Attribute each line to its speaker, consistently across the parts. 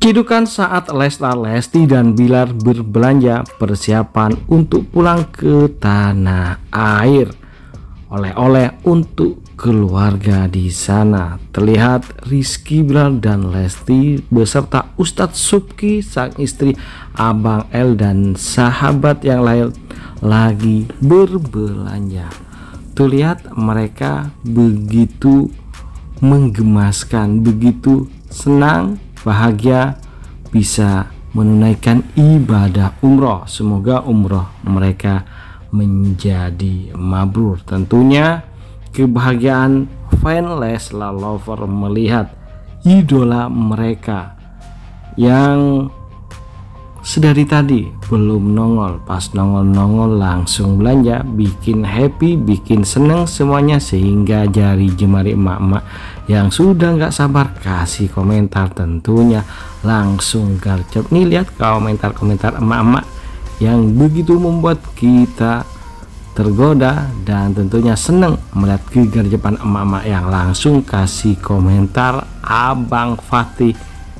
Speaker 1: Cidukan saat Leslar, Lesti, dan Bilar berbelanja persiapan untuk pulang ke tanah air. Oleh-oleh untuk keluarga di sana. Terlihat Rizky Bilar dan Lesti beserta Ustadz Subki, sang istri, Abang L, dan sahabat yang lain lagi berbelanja. Tuh lihat, mereka begitu menggemaskan, begitu senang, bahagia bisa menunaikan ibadah umroh. Semoga umroh mereka menjadi mabrur. Tentunya kebahagiaan fans Leslar lover melihat idola mereka yang sedari tadi belum nongol, pas nongol langsung belanja, bikin happy, bikin seneng semuanya, sehingga jari jemari emak-emak yang sudah nggak sabar kasih komentar tentunya langsung garcep. Nih lihat komentar-komentar emak-emak yang begitu membuat kita tergoda dan tentunya seneng melihat kegarjepan emak-emak yang langsung kasih komentar Abang Fatih,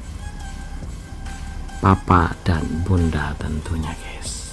Speaker 1: Papa dan Bunda tentunya, guys.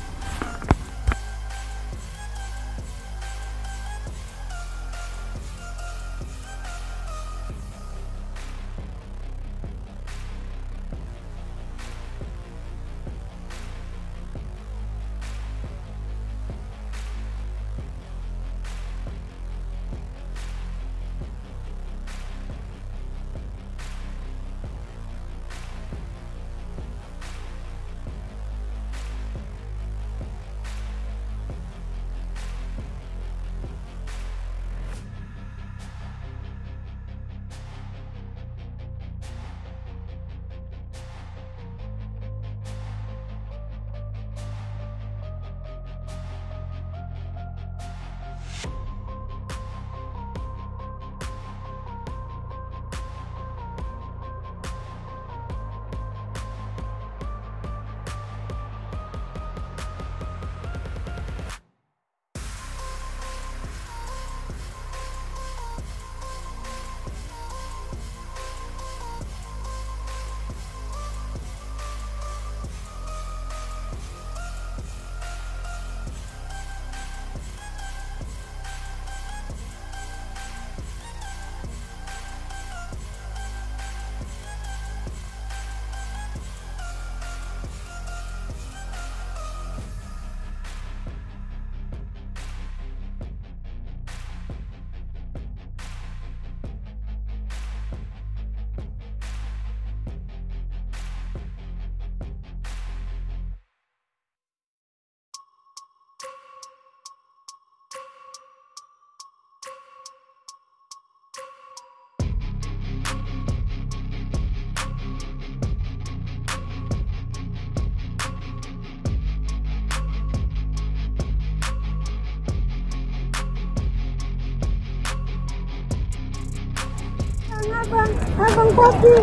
Speaker 2: Abang Fatih.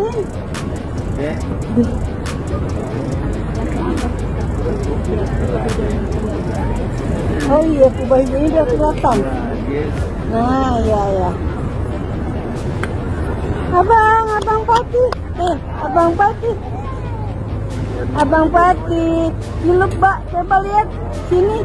Speaker 2: Oh iya, bayi ini udah kelihatan. Nah, ya. Abang Fatih. Abang Fatih. Abang Fatih. Di lebak, coba lihat sini.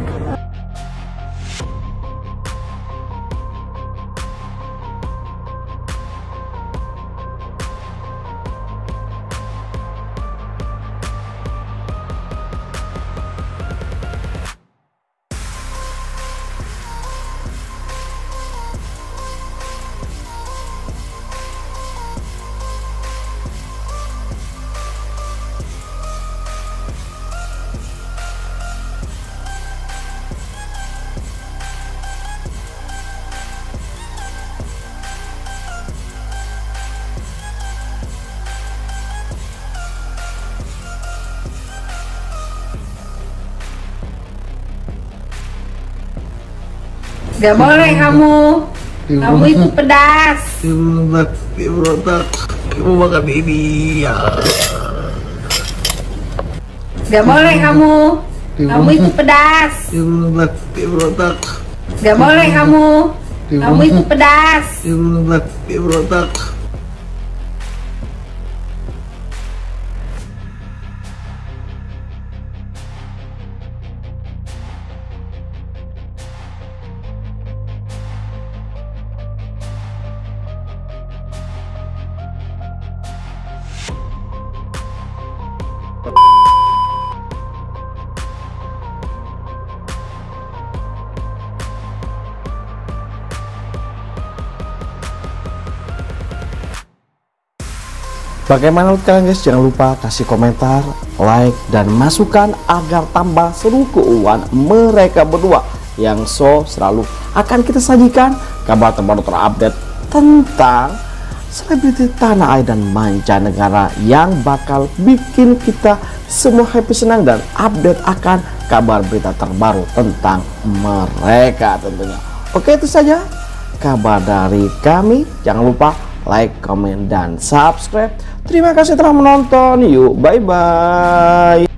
Speaker 3: Gak boleh kamu itu pedas.
Speaker 4: Ibu berontak, ibu makan ini ya.
Speaker 3: Gak boleh kamu itu pedas.
Speaker 4: Ibu berontak.
Speaker 3: Gak boleh kamu itu pedas.
Speaker 4: Ibu berontak.
Speaker 1: Bagaimana menurut kalian guys? Jangan lupa kasih komentar, like, dan masukan agar tambah seru keuangan mereka berdua yang selalu akan kita sajikan kabar terbaru terupdate tentang selebriti tanah air dan mancanegara yang bakal bikin kita semua happy, senang, dan update akan kabar berita terbaru tentang mereka tentunya. Oke, itu saja kabar dari kami. Jangan lupa like, komen, dan subscribe. Terima kasih telah menonton. Yuk, bye-bye.